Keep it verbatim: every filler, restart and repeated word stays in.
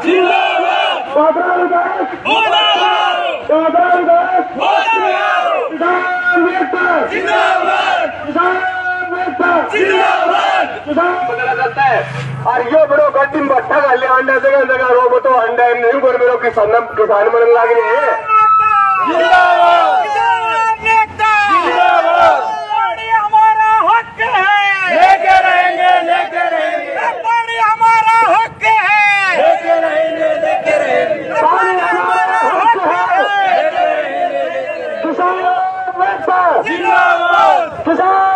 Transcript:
जाता है और यो बड़ो गड्डी में भट्टा घाले अंडा जगह जगह रो तो अंडा नहीं बोल मेरे किसान किसान बनने लग रहे हैं। हमारा हक है, लेके रहेंगे लेके रहेंगे, पानी हमारा हक है, लेके रहेंगे लेके रहेंगे, पानी हमारा हक है, किसान जिंदाबाद, किसान